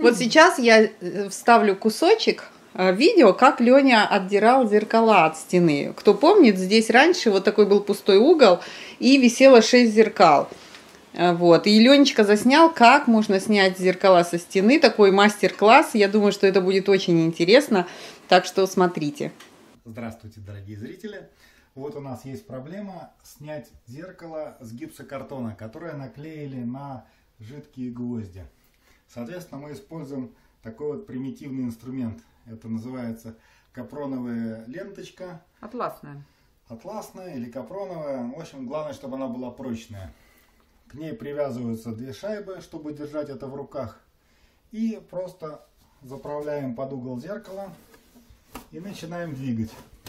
Вот сейчас я вставлю кусочек видео, как Леня отдирал зеркала от стены. Кто помнит, здесь раньше вот такой был пустой угол и висело 6 зеркал. Вот. И Ленечка заснял, как можно снять зеркала со стены. Такой мастер-класс. Я думаю, что это будет очень интересно. Так что смотрите. Здравствуйте, дорогие зрители. Вот у нас есть проблема снять зеркало с гипсокартона, которое наклеили на жидкие гвозди. Соответственно, мы используем такой вот примитивный инструмент. Это называется капроновая ленточка. Атласная. Атласная или капроновая. В общем, главное, чтобы она была прочная. К ней привязываются 2 шайбы, чтобы держать это в руках. И просто заправляем под угол зеркала и начинаем двигать.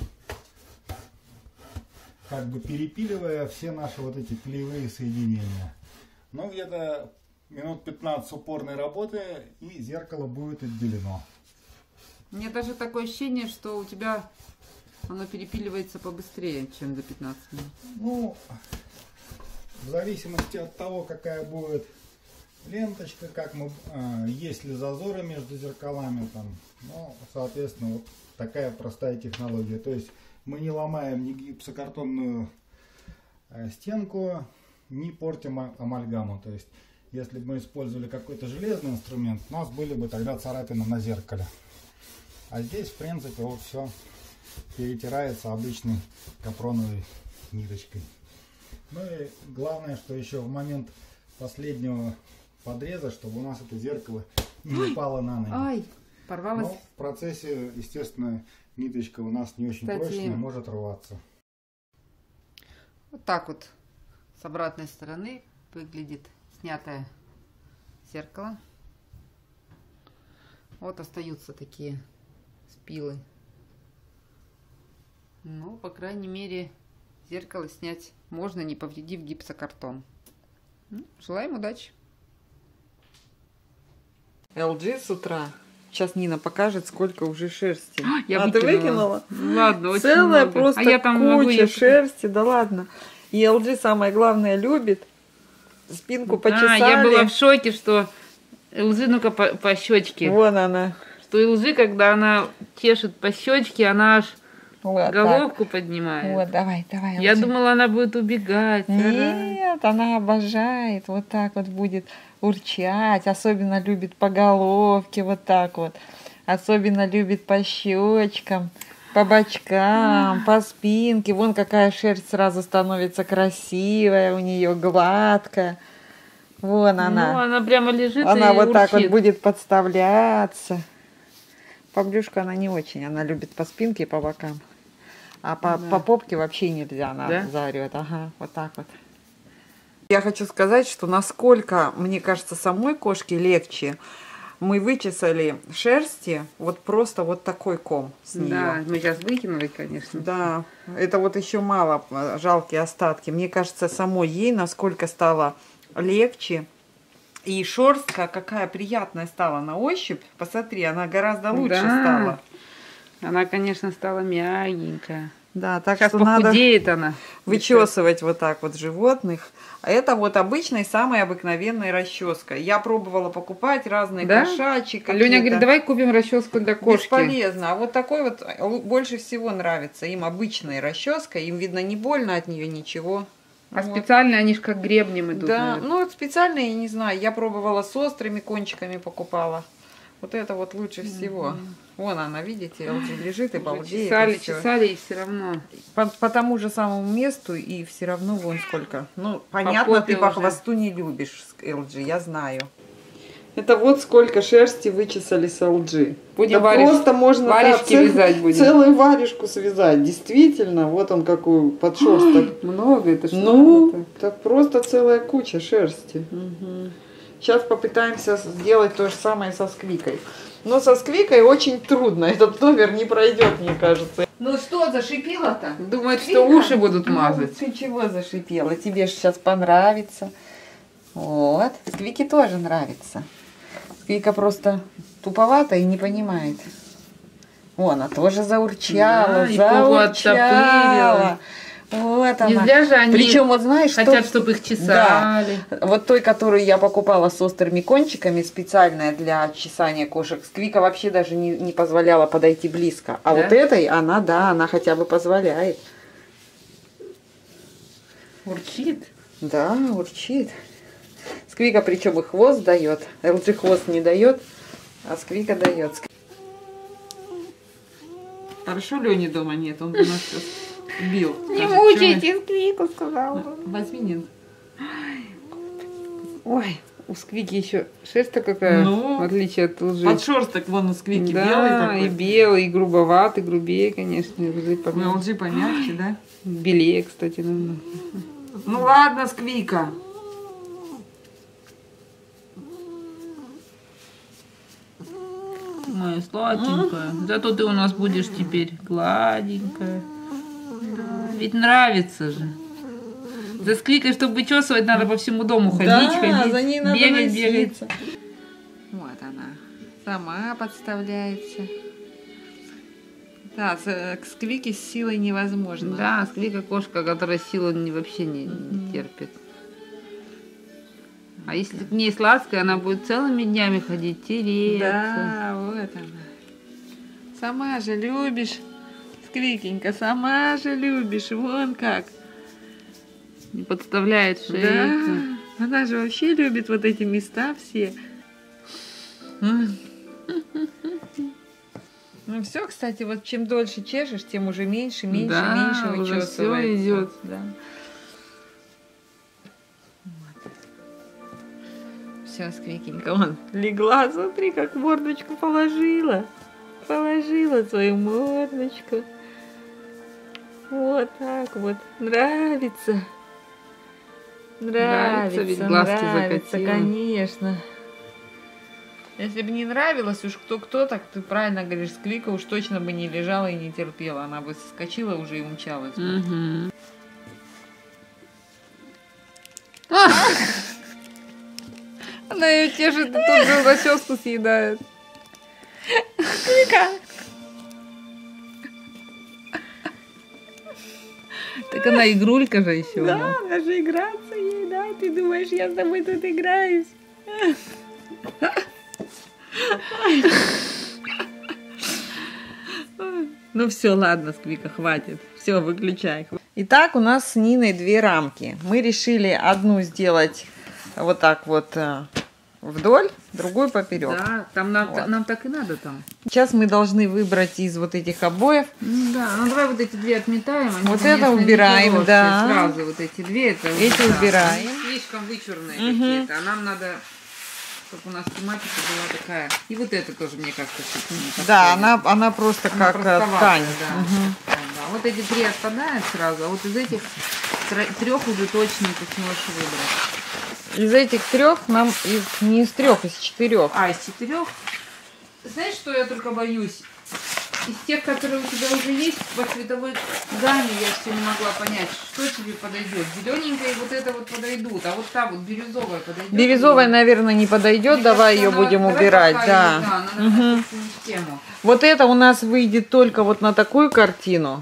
Как бы перепиливая все наши вот эти клеевые соединения. Но где-то минут 15 упорной работы, и зеркало будет отделено. Мне даже такое ощущение, что у тебя оно перепиливается побыстрее, чем за 15 минут. Ну, в зависимости от того, какая будет ленточка, как мы, есть ли зазоры между зеркалами, там, ну, соответственно, вот такая простая технология. То есть мы не ломаем ни гипсокартонную стенку, не портим амальгаму. То есть, если бы мы использовали какой-то железный инструмент, у нас были бы тогда царапины на зеркале. А здесь, в принципе, вот все перетирается обычной капроновой ниточкой. Ну и главное, что еще в момент последнего подреза, чтобы у нас это зеркало не упало на ноги. Ай, порвалось. Но в процессе, естественно, ниточка у нас не очень прочная, может рваться. Вот так вот с обратной стороны выглядит снятое зеркало. Вот остаются такие спилы. Ну, по крайней мере, зеркало снять можно, не повредив гипсокартон. Желаем удачи! LG с утра. Сейчас Нина покажет, сколько уже шерсти. Я ты выкинула? Ладно, очень Целая много. просто я там куча шерсти, да ладно. И LG самое главное любит. Спинку почесали. Я была в шоке, что LG, ну-ка по щечке. Вон она. Что LG, когда она чешет по щечке, она аж вот головку так поднимает. Вот, давай. Я думала, она будет убегать. Нет, она обожает. Вот так вот будет урчать. Особенно любит по головке, вот так вот. Особенно любит по щечкам, по бочкам, по спинке. Вон какая шерсть сразу становится красивая у нее, гладкая. Вон она. Ну, она прямо лежит она и вот урчит. так вот будет подставляться. По брюшку она не очень. Она любит по спинке и по бокам. А по попке вообще нельзя. Она заорет. Ага, вот так вот. Я хочу сказать, что насколько, мне кажется, самой кошке легче. Мы вычесали шерсти, вот просто вот такой ком с нее. Да, мы сейчас выкинули, конечно. Да, это вот еще мало, жалкие остатки. Мне кажется, самой ей насколько стало легче. И шерстка какая приятная стала на ощупь. Посмотри, она гораздо лучше стала. Она, конечно, стала мягенькая. Да, так сейчас что похудеет надо она. Вычесывать вот так вот животных. А это вот обычной, самой обыкновенной расческой. Я пробовала покупать разные кошачьи. Леня говорит, давай купим расческу для кошки. Бесполезно. А вот такой вот больше всего нравится. Им обычная расческа. Им, видно, не больно от нее ничего. А вот. Специально они же как гребнем идут. Да, наверное. ну специально я не знаю. Я пробовала с острыми кончиками, покупала. Вот это вот лучше всего. Вон она, видите, лежит и балдеет. Чесали и все равно. По тому же самому месту и все равно вон сколько. Ну, понятно, ты по хвосту не любишь LG, я знаю. Это вот сколько шерсти вычесали с LG. Будем просто можно варежки вязать будем. Целую варежку связать. Действительно, вот он какой подшерсток. Много это что? Ну, так просто целая куча шерсти. Сейчас попытаемся сделать то же самое со сквикой. Но со сквикой очень трудно. Этот номер не пройдет, мне кажется. Ну что, зашипела-то? Думает, что уши будут мазать. Ты чего зашипела? Тебе же сейчас понравится. Вот. Сквике тоже нравится. Сквика просто туповата и не понимает. О, она тоже заурчала, заурчала. Вот Не она. зря же они Причем, вот знаешь, хотят, чтобы их чесали. Да. Вот той, которую я покупала с острыми кончиками, специальная для чесания кошек, Сквика вообще даже не позволяла подойти близко. А Да? вот этой, она, да, она хотя бы позволяет. Урчит. Да, урчит. Сквика причем и хвост дает. LG хвост не дает, а Сквика дает. Хорошо, Лёни дома нет, он бы нас сейчас бил. Не мучайте Сквику, сказала. Возьми, Нин. Ой, у Сквики еще шерсть-то какая, в отличие от LG. Подшерсток вон у Сквики Да, белый такой. и белый, и грубоватый, грубее, конечно. LG LG помягче, да? белее, кстати, намного. Ну ладно, Сквика. Моя сладенькая. Зато ты у нас будешь теперь гладенькая. Ведь нравится же. За Сквикой, чтобы вычесывать, надо по всему дому ходить, ходить. за ней надо бегать, носиться. бегать. Вот она. Сама подставляется. Да, к Сквике с силой невозможно. Да, Сквика кошка, которая силу вообще не терпит. А если к ней сладкая, она будет целыми днями ходить, тереться. Да, вот она. Сама же любишь, Сквикенька, сама же любишь, вон как. Не подставляет шейку. Да, она же вообще любит вот эти места все. Ну все, кстати, вот чем дольше чешешь, тем уже меньше Да, уже вычесывается. всё идет. Да. Вот. Все, Сквикенька, вон легла, смотри, как мордочку положила. Положила свою мордочку. Вот так вот. Нравится. Нравится, ведь глазки закатила. Конечно. Если бы не нравилось уж кто, так ты правильно говоришь, Сквика уж точно бы не лежала и не терпела. Она бы соскочила уже и умчалась. Угу. Она ее тешит и тут же расческу съедает. Сквика! Так она игрулька же еще. Да, она же играться ей, да? Ты думаешь, я с тобой тут играюсь? Ну все, ладно, Сквика, хватит. Все, выключай. Итак, у нас с Ниной две рамки. Мы решили одну сделать вот так вот вдоль, другую поперек. Да, там нам, Вот. нам так и надо там. Сейчас мы должны выбрать из вот этих обоев. Ну да, ну давай вот эти две отметаем. Они, Вот конечно, это убираем, нехорошие. да. Сразу вот эти две. Это Эти да, убираем. они слишком вычурные Мгм. какие-то. А нам надо, чтобы у нас тематика была такая. И вот это тоже, мне кажется, чуть не Да, подходит. она просто Она как простоватая, ткань. Да. Мгм. Да. Вот эти три отпадают сразу, а вот из этих трех уже точно ты сможешь выбрать. Из этих трех нам не из трех, из четырех. А, из четырех? Знаешь, что я только боюсь? Из тех, которые у тебя уже есть по цветовой гамме, я все не могла понять, что тебе подойдет. Зелененькая и вот это вот подойдут, а вот та вот бирюзовая подойдет. Бирюзовая, наверное, не подойдет. Мне давай кажется, ее будем давай убирать. пока Да. её, она Мгм. относится не в тему. Вот это у нас выйдет только вот на такую картину.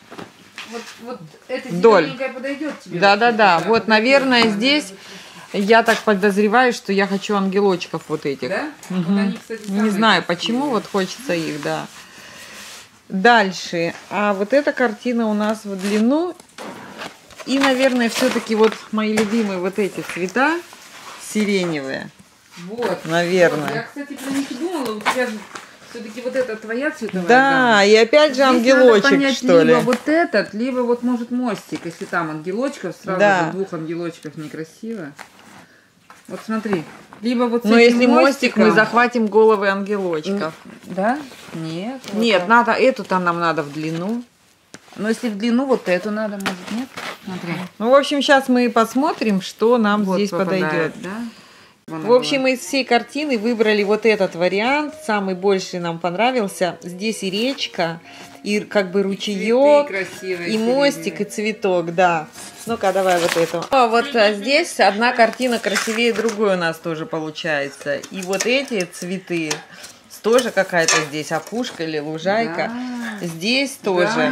Вот эта Вдоль. зелененькая подойдет тебе. Да-да-да. вообще, Вот, подойдет, наверное, да, здесь я так подозреваю, что я хочу ангелочков вот этих. Да? Мгм. Вот они, кстати, Не самые знаю, красивые. почему вот хочется их, да. Дальше. А вот эта картина у нас в длину. И, наверное, все-таки вот мои любимые вот эти цвета сиреневые. Вот. Наверное. Вот. Я, кстати, про них и думала, у тебя же все-таки вот эта твоя цветовая Да, гамма. и опять же Здесь ангелочек, надо понять, что ли. либо вот этот, либо вот может мостик, если там ангелочков, сразу Да. же двух ангелочков некрасиво. Вот смотри, либо вот с Но этим если мостик, мы мостиком- захватим головы ангелочков. Да? Нет. вот Нет, так. надо эту-то нам надо в длину. Но если в длину, вот эту надо, может, нет? Смотри. Ну, в общем, сейчас мы посмотрим, что нам Вот здесь попадает, подойдет. да? Вон В общем, она. мы из всей картины выбрали вот этот вариант. Самый больше нам понравился. Здесь и речка, и как бы ручеек, Цветы красивые, и мостик, и цветок, да. Ну-ка, давай вот эту. А вот здесь одна картина красивее другой у нас тоже получается. И вот эти цветы, тоже какая-то здесь опушка или лужайка. Да. Здесь тоже. Да.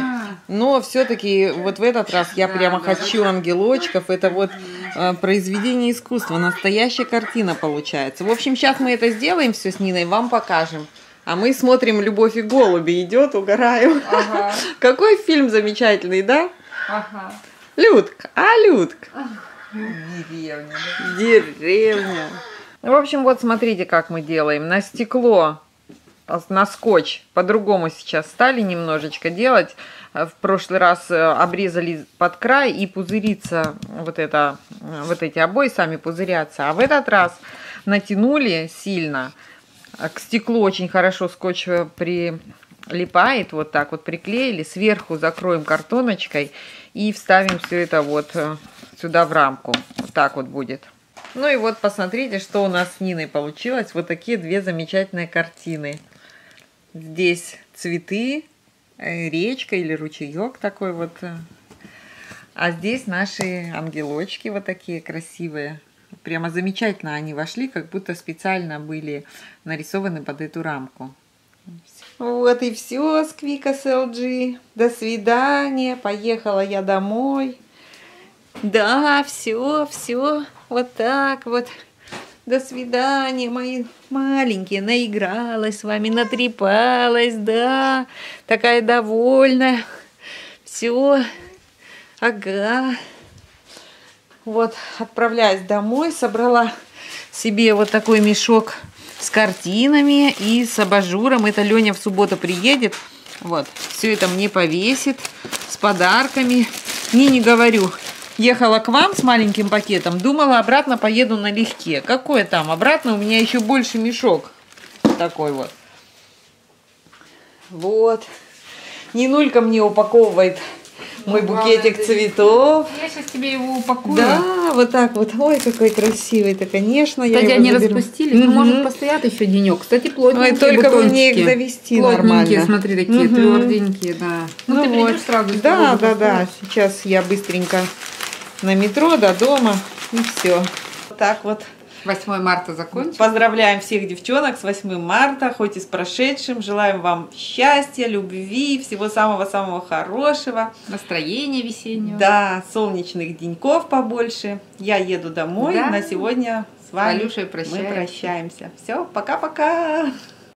Но все-таки вот в этот раз я прямо хочу ангелочков. Это вот произведение искусства, настоящая картина получается. В общем, сейчас мы это сделаем все с Ниной, вам покажем. А мы смотрим «Любовь и голуби». Идет, угораем. Ага. Какой фильм замечательный, да? Ага. Людка, Людка. Деревня. Деревня. В общем, вот смотрите, как мы делаем. На стекло, на скотч по-другому сейчас стали немножечко делать. В прошлый раз обрезали под край и пузырится вот эти обои сами пузырятся. А в этот раз натянули сильно. К стеклу очень хорошо скотч прилипает. Вот так вот приклеили. Сверху закроем картоночкой и вставим все это вот сюда в рамку. Вот так вот будет. Ну и вот посмотрите, что у нас с Ниной получилось. Вот такие две замечательные картины. Здесь цветы, речка или ручеек такой вот. А здесь наши ангелочки вот такие красивые. Прямо замечательно они вошли, как будто специально были нарисованы под эту рамку. Вот и все, Сквика SLG. До свидания. Поехала я домой. Да, все. Вот так вот. До свидания, мои маленькие. Наигралась с вами, натрепалась, да. Такая довольная. Все. Ага. Вот, отправляюсь домой. Собрала себе вот такой мешок с картинами и с абажуром. Это Леня в субботу приедет. Вот, все это мне повесит с подарками. Не говорю. Ехала к вам с маленьким пакетом, думала, обратно поеду налегке. Какой там? Обратно у меня еще больше мешок. Такой вот. Вот. Нинулька мне упаковывает мой букетик цветов. Я сейчас тебе его упакую. Да, вот так вот. Ой, какой красивый-то, конечно. Кстати, они распустились, но может постоят еще денек. Кстати, плотненькие. Ой, только бы мне их завести нормально. Смотри, такие тверденькие, да. Ну, ты придешь сразу. Да. Сейчас я быстренько на метро до дома и все. Вот так вот. 8 марта закончилось. Поздравляем всех девчонок с 8 марта, хоть и с прошедшим. Желаем вам счастья, любви, всего самого-самого хорошего. Настроения весеннего. Да, солнечных деньков побольше. Я еду домой. Да. На сегодня с вами Валюшей мы прощаемся. Все, пока-пока.